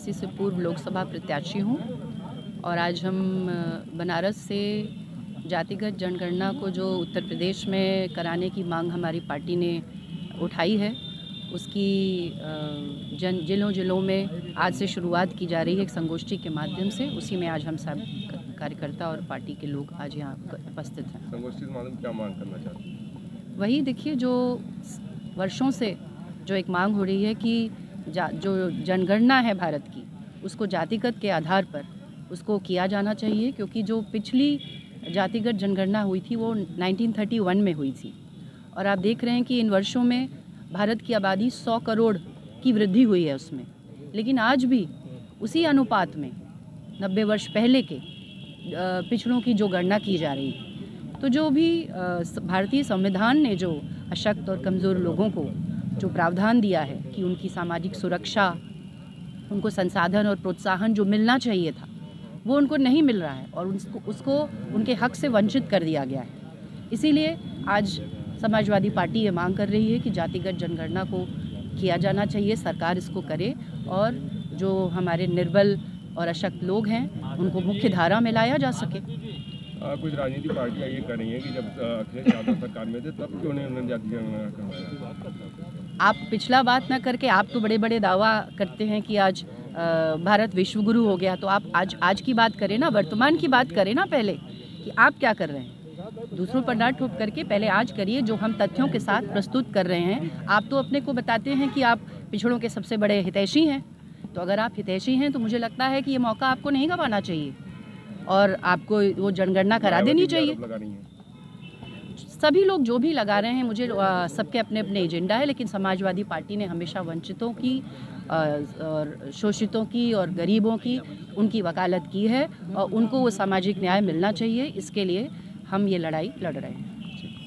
वाराणसी से पूर्व लोकसभा प्रत्याशी हूँ और आज हम बनारस से जातिगत जनगणना को जो उत्तर प्रदेश में कराने की मांग हमारी पार्टी ने उठाई है, उसकी जिलों जिलों में आज से शुरुआत की जा रही है एक संगोष्ठी के माध्यम से। उसी में आज हम सब कार्यकर्ता और पार्टी के लोग आज यहाँ उपस्थित हैं। संगोष्ठी के माध्यम क्या मांग करना चाहते हैं? वही देखिए, जो वर्षों से जो एक मांग हो रही है कि जो जनगणना है भारत की, उसको जातिगत के आधार पर उसको किया जाना चाहिए, क्योंकि जो पिछली जातिगत जनगणना हुई थी वो 1931 में हुई थी और आप देख रहे हैं कि इन वर्षों में भारत की आबादी 100 करोड़ की वृद्धि हुई है उसमें, लेकिन आज भी उसी अनुपात में 90 वर्ष पहले के पिछड़ों की जो गणना की जा रही है। तो जो भी भारतीय संविधान ने जो अशक्त और कमज़ोर लोगों को जो प्रावधान दिया है कि उनकी सामाजिक सुरक्षा, उनको संसाधन और प्रोत्साहन जो मिलना चाहिए था वो उनको नहीं मिल रहा है और उसको उनके हक से वंचित कर दिया गया है। इसीलिए आज समाजवादी पार्टी ये मांग कर रही है कि जातिगत जनगणना को किया जाना चाहिए, सरकार इसको करे और जो हमारे निर्बल और अशक्त लोग हैं उनको मुख्य धारा में लाया जा सके। कुछ राजनीतिक पार्टियां ये कर रही हैं कि जब अखिलेश यादव सरकार में थे तब क्यों नहीं उन्होंने जाति जनगणना करवाया? आप पिछला बात ना करके आप तो बड़े बड़े दावा करते हैं कि आज भारत विश्वगुरु हो गया, तो आप आज की बात करें ना, वर्तमान की बात करें ना पहले कि आप क्या कर रहे हैं। दूसरों पर ना ठोक करके पहले आज करिए जो हम तथ्यों के साथ प्रस्तुत कर रहे हैं। आप तो अपने को बताते हैं कि आप पिछड़ों के सबसे बड़े हितैषी हैं, तो अगर आप हितैषी हैं तो मुझे लगता है कि ये मौका आपको नहीं गंवाना चाहिए और आपको वो जनगणना करा देनी चाहिए। सभी लोग जो भी लगा रहे हैं, मुझे सबके अपने अपने एजेंडा है, लेकिन समाजवादी पार्टी ने हमेशा वंचितों की और शोषितों की और गरीबों की उनकी वकालत की है और उनको वो सामाजिक न्याय मिलना चाहिए। इसके लिए हम ये लड़ाई लड़ रहे हैं।